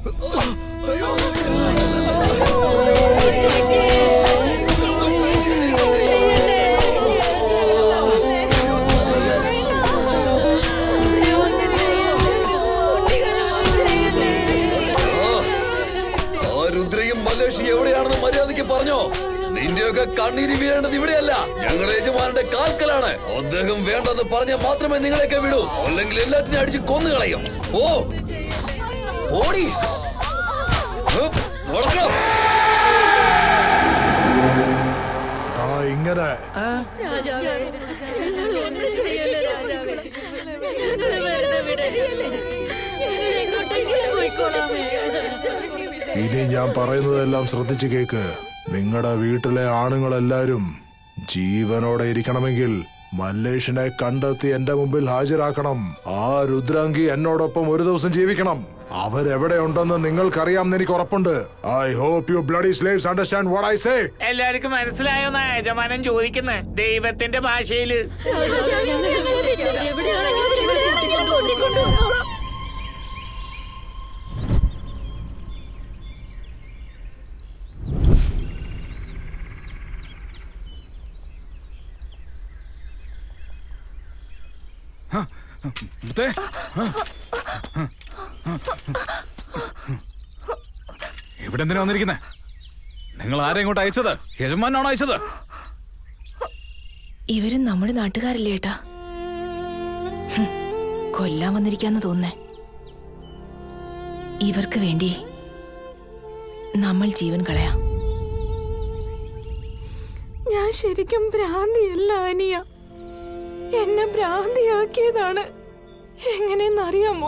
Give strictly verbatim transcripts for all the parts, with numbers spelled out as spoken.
രുദ്രയും Malaysia എവിടെയാണെന്ന് മര്യാദയ്ക്ക് പറഞ്ഞോ. നിന്റെയൊക്കെ കണ്ണീര് വീഴേണ്ടത് ഇവിടെയല്ല, ഞങ്ങളുടെ യജമാനന്റെ കാൽക്കലാണ്. അദ്ദേഹം വേണ്ടെന്ന് പറഞ്ഞാൽ മാത്രമേ നിങ്ങളെയൊക്കെ വിടൂ, അല്ലെങ്കിൽ എല്ലാറ്റിനും അടിച്ച് കൊന്നുകളയും. ഓ ഓടി ഇങ്ങനെ ഇനി ഞാൻ പറയുന്നതെല്ലാം ശ്രദ്ധിച്ചു കേക്ക്. നിങ്ങളുടെ വീട്ടിലെ ആണുങ്ങളെല്ലാരും ജീവനോടെ ഇരിക്കണമെങ്കിൽ മല്ലേഷിനെ കണ്ടെത്തി എന്റെ മുമ്പിൽ ഹാജരാക്കണം. ആ രുദ്രാംഗി എന്നോടൊപ്പം ഒരു ദിവസം ജീവിക്കണം. അവരെവിടെ ഉണ്ടെന്ന് നിങ്ങൾക്കറിയാമെന്ന് എനിക്ക് ഉറപ്പുണ്ട്. I hope you bloody slaves understand what I say. എല്ലാവർക്കും മനസ്സിലായോന്നാ യജമാനൻ ചോദിക്കുന്നത് ദൈവത്തിന്റെ ഭാഷയില്. ഇവിടെ എന്തിനാ വന്നിരിക്കുന്നേ? നിങ്ങൾ ആരെ ഇങ്ങോട്ട് അയച്ചത്? യജമാനാണോ അയച്ചത്? ഇവരും നമ്മുടെ നാട്ടുകാരല്ലേ ഏട്ടാ. കൊല്ലാൻ വന്നിരിക്കാന്ന് തോന്നേ. ഇവർക്ക് വേണ്ടി നമ്മൾ ജീവൻ കളയാം. ഞാൻ ശരിക്കും ഭ്രാന്തിയല്ല അനിയ, എന്നെ ഭ്രാന്തിയാക്കിയതാണ്. എങ്ങനെയെന്നറിയാമോ?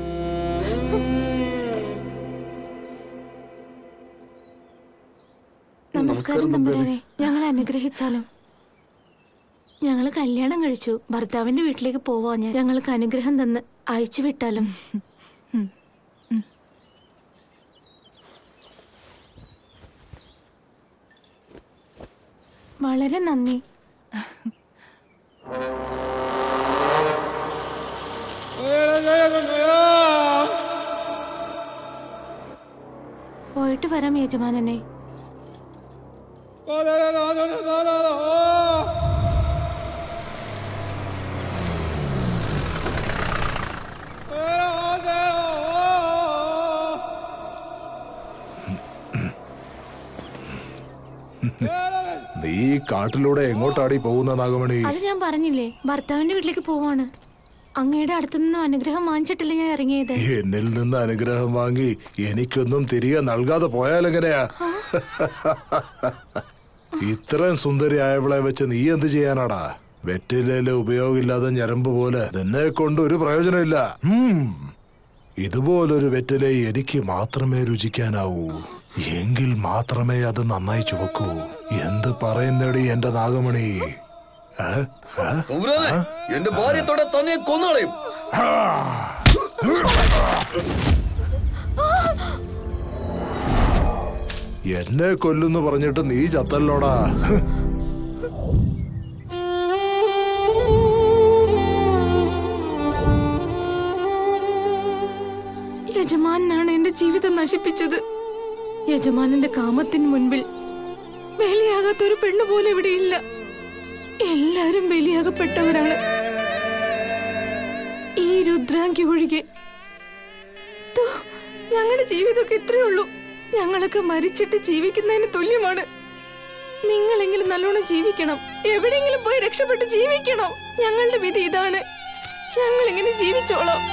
നമസ്കാരം തമ്പുരാനെ, ഞങ്ങൾ അനുഗ്രഹിച്ചാലും. ഞങ്ങള് കല്യാണം കഴിച്ചു, ഭർത്താവിന്റെ വീട്ടിലേക്ക് പോവാ. ഞാൻ ഞങ്ങൾക്ക് അനുഗ്രഹം തന്ന് അയച്ചു വിട്ടാലും. വളരെ നന്ദി. പോയിട്ട് വരാം യജമാനനെ. നീ കാട്ടിലൂടെ എങ്ങോട്ടാടി പോകുന്ന നാഗമണി? അത് ഞാൻ പറഞ്ഞില്ലേ, ഭർത്താവിന്റെ വീട്ടിലേക്ക് പോവാണ്. അങ്ങയുടെ അടുത്തുനിന്നും അനുഗ്രഹം വാങ്ങിച്ചിട്ടില്ല ഞാൻ ഇറങ്ങിയത്. എന്നിൽ നിന്ന് അനുഗ്രഹം വാങ്ങി എനിക്കൊന്നും തിരികെ നൽകാതെ പോയാലെങ്ങനെയാ? ഇത്രയും സുന്ദരിയായവളെ വെച്ച് നീ എന്ത് ചെയ്യാനാടാ? വെറ്റിലയിലെ ഉപയോഗമില്ലാതെ ഞരമ്പ് പോലെ നിന്നെ കൊണ്ട് ഒരു പ്രയോജനമില്ല. ഇതുപോലൊരു വെറ്റില എനിക്ക് മാത്രമേ രുചിക്കാനാവൂ. എങ്കിൽ മാത്രമേ അത് നന്നായി ചുവക്കൂ. എന്ത് പറയുന്നടി എന്റെ നാഗമണി? എന്റെ ഭാര്യത്തോടെ തന്നെ കൊന്നുകളയും. എന്നെ കൊല്ലുന്നു പറഞ്ഞിട്ട് നീ ചത്തല്ലോടാ. യജമാനാണ് എന്റെ ജീവിതം നശിപ്പിച്ചത്. യജമാനന്റെ കാമത്തിന് മുൻപിൽ ബലിയാകാത്തൊരു പെണ്ണു പോലും ഇവിടെയില്ല. എല്ലാരും ബലിയാകപ്പെട്ടവരാണ്, ഈ രുദ്രാംഗി ഒഴികെ. ഞങ്ങളുടെ ജീവിതമൊക്കെ ഇത്രയേ ഉള്ളൂ. ഞങ്ങളൊക്കെ മരിച്ചിട്ട് ജീവിക്കുന്നതിന് തുല്യമാണ്. നിങ്ങളെങ്കിലും നല്ലോണം ജീവിക്കണം, എവിടെയെങ്കിലും പോയി രക്ഷപ്പെട്ട് ജീവിക്കണം. ഞങ്ങളുടെ വിധി ഇതാണ്. ഞങ്ങൾ ഇങ്ങനെ ജീവിച്ചോളാം.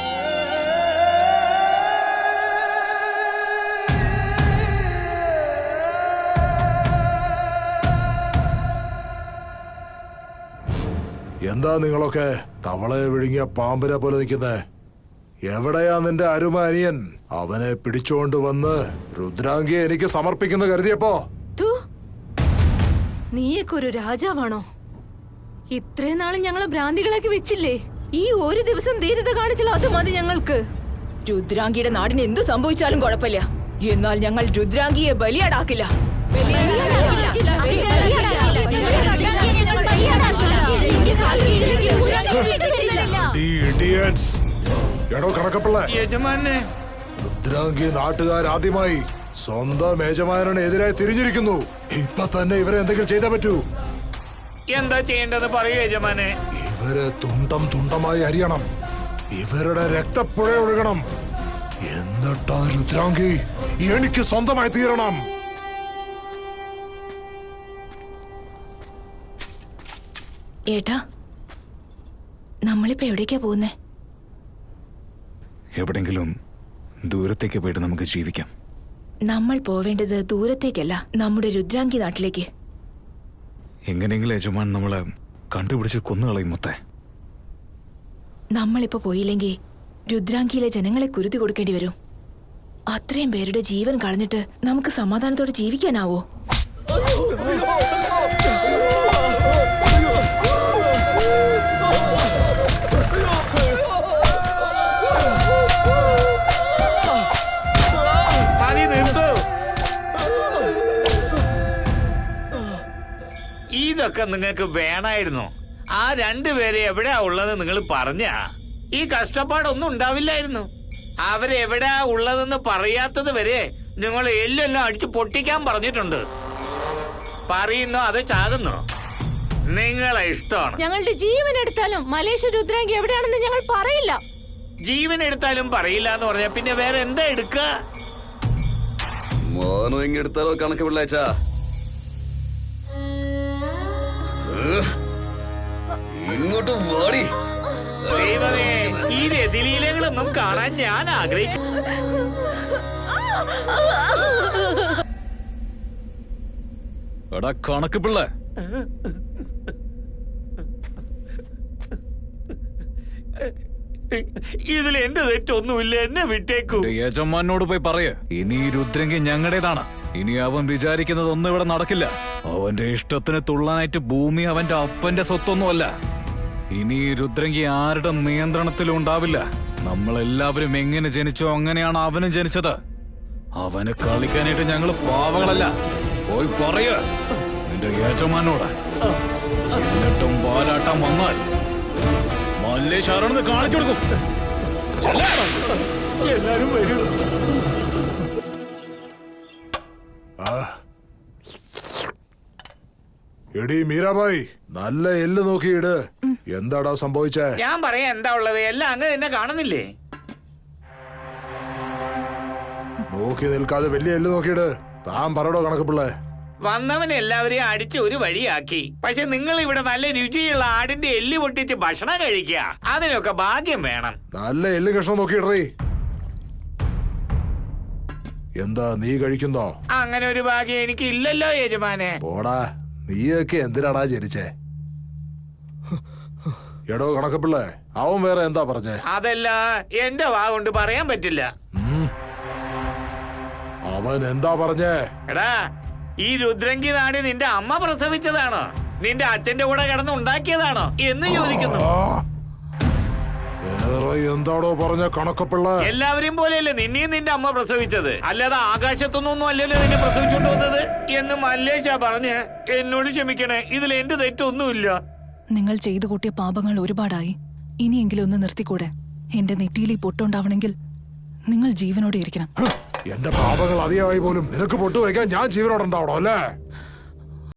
എന്താ നിങ്ങളൊക്കെ തവളയെ വിഴുങ്ങിയ പാമ്പിനെ പോലെ നിൽക്കുന്നേ? എവിടെയാ നിന്റെ അരുമ അനിയൻ? അവനെ പിടിച്ചോണ്ട് വന്ന് രുദ്രാംഗിയെ എനിക്ക് സമർപ്പിക്കുന്ന കരുതിയപ്പോ നീയൊക്കെ ഒരു രാജാവാണോ? ഇത്രയും നാളും ഞങ്ങളെ ഭ്രാന്തികളാക്കി വെച്ചില്ലേ? ഈ ഒരു ദിവസം ധീരത കാണിച്ചാലും അത് മതി ഞങ്ങൾക്ക്. രുദ്രാംഗിയുടെ നാടിന് എന്ത് സംഭവിച്ചാലും കുഴപ്പമില്ല, എന്നാൽ ഞങ്ങൾ രുദ്രാംഗിയെ ബലിയാടാക്കില്ല. എടോ കണക്കപ്പിള്ള, യജമാനെ രുദ്രാംഗി നാട്ടുകാരാദ്യമായി സ്വന്തം യജമാനെതിരായി തിരിഞ്ഞിരിക്കുന്നു. ഇപ്പൊ തന്നെ ഇവരെ എന്തെങ്കിലും ചെയ്തേ പറ്റൂ. എന്താ ചെയ്യേണ്ടതെന്ന് പറയൂ യജമാനെ. ഇവരെ തുണ്ടം തുണ്ടമായി അരിയണം. ഇവരുടെ രക്തപ്പുഴ ഒഴുകണം. എന്നിട്ടാ രുദ്രാംഗി എനിക്ക് സ്വന്തമായി തീരണം. ഏട്ടാ, നമ്മളിപ്പോ എവിടേക്കാ പോകുന്നേ? എവിടെങ്കിലും ദൂരത്തേക്ക് പോയിട്ട് നമുക്ക് ജീവിക്കാം. നമ്മൾ പോവേണ്ടത് ദൂരത്തേക്കല്ല, നമ്മുടെ രുദ്രാംഗി നാട്ടിലേക്ക്. എങ്ങനെയെങ്കിലും യജമാൻ നമ്മളെ കണ്ടുപിടിച്ച് കൊന്നുകളയും മുത്തേ. നമ്മളിപ്പോ പോയില്ലെങ്കിൽ രുദ്രാംഗിയിലെ ജനങ്ങളെ കുരുതി കൊടുക്കേണ്ടി വരും. അത്രയും പേരുടെ ജീവൻ കളഞ്ഞിട്ട് നമുക്ക് സമാധാനത്തോടെ ജീവിക്കാനാവോ? ഇതൊക്കെ നിങ്ങൾക്ക് വേണമായിരുന്നു. ആ രണ്ടുപേരെ എവിടെയാ ഉള്ളത് നിങ്ങൾ പറഞ്ഞ ഈ കഷ്ടപ്പാടൊന്നും ഉണ്ടാവില്ലായിരുന്നു. അവരെവിടെയാ ഉള്ളതെന്ന് പറയാത്തത് വരെ നിങ്ങൾ എല്ലെല്ലാം അടിച്ച് പൊട്ടിക്കാൻ പറഞ്ഞിട്ടുണ്ട്. പറയുന്നോ അത് ചാകുന്നോ നിങ്ങളെ ഇഷ്ടമാണ്. ഞങ്ങളുടെ ജീവൻ എടുത്താലും മലേഷ്യ രുദ്രാംഗി എവിടെയാണെന്ന് ഞങ്ങൾ പറയില്ല. ജീവൻ എടുത്താലും പറയില്ല എന്ന് പറഞ്ഞാൽ പിന്നെ വേറെ എന്താ എടുക്ക? മോനോ ഇങ്ങെടുത്താലോ കണക്ക് പിള്ളേച്ചാ. ഇങ്ങോട്ട് വാടി. ദൈവമേ, ഈ രതിലീലകളൊന്നും കാണാൻ ഞാൻ ആഗ്രഹിക്കുന്നു. എടാ കണക്ക് പിള്ള, ഇതിൽ എന്റെ തെറ്റൊന്നുമില്ല, എന്നെ വിട്ടേക്കൂ. യജമാനോട് പോയി പറയ്, ഇനി ഈ രുദ്രങ്കി ഞങ്ങളുടേതാണ്. ഇനി അവൻ വിചാരിക്കുന്നത് ഒന്നും ഇവിടെ നടക്കില്ല. അവന്റെ ഇഷ്ടത്തിന് തുള്ളാനായിട്ട് ഭൂമി അവന്റെ അപ്പന്റെ സ്വത്തൊന്നുമല്ല. ഇനി ഈ രുദ്രങ്കി ആരുടെ നിയന്ത്രണത്തിലും ഉണ്ടാവില്ല. നമ്മളെല്ലാവരും എങ്ങനെ ജനിച്ചോ അങ്ങനെയാണ് അവനും ജനിച്ചത്. അവന് കളിക്കാനായിട്ട് ഞങ്ങള് പാവകളല്ല. പോയി പറയ നിന്റെ യജമാനോട്. എന്നിട്ടും പാലാട്ടം വന്നാൽ മല്ലേശ്വരന്ന് കാണിച്ചു കൊടുക്കും. എല്ലാരും വരൂ. എടി മീരാബായി, നല്ല എല്ല് നോക്കിയിട്. എന്താടാ സംഭവിച്ചേ? ഞാൻ പറയാ എന്താ ഉള്ളത്, എല്ലാം അങ്ങ് തന്നെ കാണുന്നില്ലേ? നോക്കി നിൽക്കാതെ വലിയ എല്ല് നോക്കിയിട്. താൻ പറടോ കണക്ക് പിള്ളേ. വന്നവൻ എല്ലാവരെയും അടിച്ച് ഒരു വഴിയാക്കി. പക്ഷെ നിങ്ങൾ ഇവിടെ നല്ല രുചിയുള്ള ആടിന്റെ എല്ല് പൊട്ടിച്ച് ഭക്ഷണം കഴിക്കുക, അതിനൊക്കെ ഭാഗ്യം വേണം. നല്ല എല്ല് കഷ്ണം നോക്കിയിടറി. എന്താ നീ കഴിക്കുന്നോ? അങ്ങനെ ഒരു ഭാഗ്യം എനിക്ക് ഇല്ലല്ലോ യജമാനെ. പോടാ, നീയൊക്കെ എന്തിനാടാ ജനിച്ചേ? എടോ കണക്കപ്പിള്ളേ, അവൻ വേറെ എന്താ പറഞ്ഞേ? അതല്ല, എന്റെ വാ കൊണ്ട് പറയാൻ പറ്റില്ല. അവൻ എന്താ പറഞ്ഞേ? എടാ, ഈ രുദ്രങ്കി നാട് നിന്റെ അമ്മ പ്രസവിച്ചതാണോ, നിന്റെ അച്ഛന്റെ കൂടെ കിടന്ന് ഉണ്ടാക്കിയതാണോ എന്ന് ചോദിക്കുന്നു. വേറെ എന്താടോ പറഞ്ഞ കണക്കപ്പിള്ള? എല്ലാവരെയും പോലെയല്ലേ നിന്നെയും നിന്റെ അമ്മ പ്രസവിച്ചത്, അല്ലാതെ ആകാശത്തൊന്നും അല്ലല്ലോ നിന്നെ പ്രസവിച്ചോണ്ട് വന്നത് എന്ന് മല്ലേശ പറഞ്ഞ് എന്നോട് ക്ഷമിക്കണേ. ഇതിൽ എന്റെ തെറ്റൊന്നുമില്ല. നിങ്ങൾ ചെയ്തു കൂട്ടിയ പാപങ്ങൾ ഒരുപാടായി. ഇനിയെങ്കിലും ഒന്ന് നിർത്തിക്കൂടെ? എന്റെ നെറ്റിയിൽ ഈ പൊട്ടുണ്ടാവണമെങ്കിൽ നിങ്ങൾ ജീവനോടെ ഇരിക്കണം. എന്റെ പാപങ്ങൾ അധികമായി പോലും നിനക്ക് പൊട്ടുവയ്ക്കാൻ ഞാൻ ജീവനോടെ ഉണ്ടാവണോ അല്ലേ?